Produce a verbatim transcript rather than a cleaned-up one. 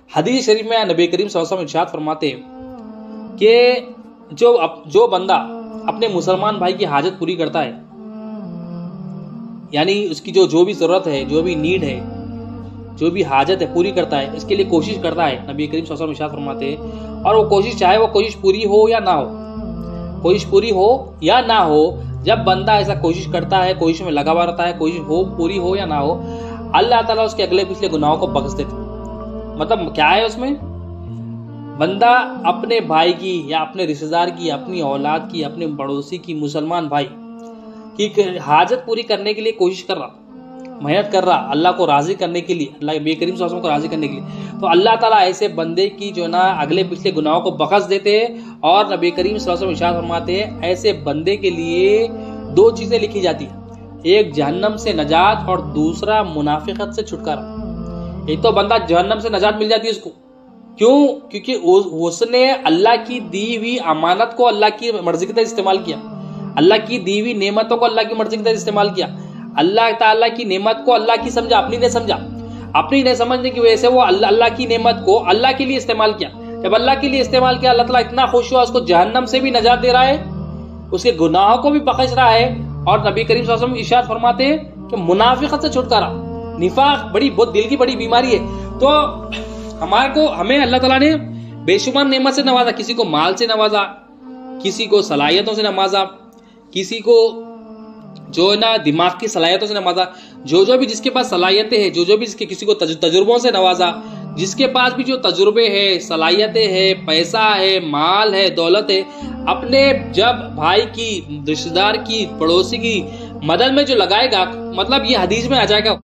हदीस शरीफ में नबी करीम सल्लल्लाहु अलैहि वसल्लम इरशाद फरमाते हैं कि जो जो बंदा अपने मुसलमान भाई की हाजत पूरी करता है, यानी उसकी जो जो भी जरूरत है, जो भी नीड है, जो भी हाजत है पूरी करता है, इसके लिए कोशिश करता है, नबी करीम सल्लल्लाहु अलैहि वसल्लम इरशाद फरमाते हैं, और वो कोशिश चाहे वो कोशिश पूरी हो या ना हो, कोशिश पूरी हो या ना हो, जब बंदा ऐसा कोशिश करता है, कोशिश में लगा हुआ रहता है, कोशिश हो पूरी हो या ना हो, अल्लाह ताला उसके अगले पिछले गुनाहों को बख्श देता है। मतलब क्या है उसमें, बंदा अपने भाई की या अपने रिश्तेदार की, अपनी औलाद की, अपने पड़ोसी की, मुसलमान भाई की हाजत पूरी करने के लिए कोशिश कर रहा, मेहनत कर रहा, अल्लाह को राजी करने के लिए, अल्लाह नबी करीम सल्लल्लाहु अलैहि वसल्लम को राजी करने के लिए, तो अल्लाह ताला ऐसे बंदे की जो ना अगले पिछले गुनाहों को बख्श देते हैं। और नबी करीम सल्लल्लाहु अलैहि वसल्लम इरशाद फरमाते हैं, ऐसे बंदे के लिए दो चीजें लिखी जाती है, एक जहन्नम से नजात और दूसरा मुनाफिकत से छुटकारा। एक तो बंदा जहन्नम से नजात मिल जाती है उसको, क्यों? क्योंकि उसने अल्लाह की दी हुई अमानत को अल्लाह की मर्जी की तरह इस्तेमाल किया, अल्लाह की दी हुई नेमतों को अल्लाह की मर्जी की तरह इस्तेमाल किया, अल्लाह ताला की नेमत को अल्लाह की समझा, अपनी नहीं समझा, अपनी नहीं समझने की वजह से वो अल्लाह अल्लाह की नेमत को अल्लाह के लिए इस्तेमाल किया। जब अल्लाह के लिए इस्तेमाल किया, अल्लाह ताला इतना खुश हुआ, उसको जहन्नम से भी नजात दे रहा है, उसके गुनाहों को भी बख्श रहा है। और नबी करीम सल्लल्लाहु अलैहि वसल्लम इरशाद फरमाते हैं कि मुनाफिकत से छुटकारा, निफाक बड़ी बहुत दिल की बड़ी बीमारी है। तो हमारे को हमें अल्लाह ताला ने बेशुमार नेमत से नवाजा, किसी को माल से नवाजा, किसी को सलाहियतों से नवाजा, किसी को जो ना दिमाग की सलाहियतों से नवाजा, जो जो भी जिसके पास सलाहियतें हैं, जो जो भी जिसके किसी को तज, तजुर्बों से नवाजा, जिसके पास भी जो तजुर्बे है, सलाहियतें है, पैसा है, माल है, दौलत है, अपने जब भाई की, रिश्तेदार की, पड़ोसी की मदद में जो लगाएगा, मतलब ये हदीस में आ जाएगा।